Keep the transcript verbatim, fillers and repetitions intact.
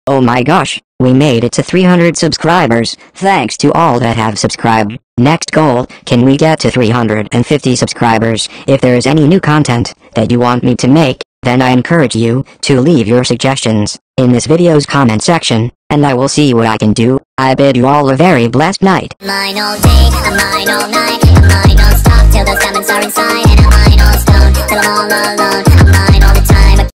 Oh my gosh, we made it to three hundred subscribers. Thanks to all that have subscribed. Next goal, can we get to three hundred fifty subscribers? If there is any new content that you want me to make, then I encourage you to leave your suggestions in this video's comment section, and I will see what I can do. I bid you all a very blessed night. Mine all day, I'm mine all night, I'm mine all stop till those diamonds are inside, and I'm mine all stone till I'm all alone. I'm mine all the time.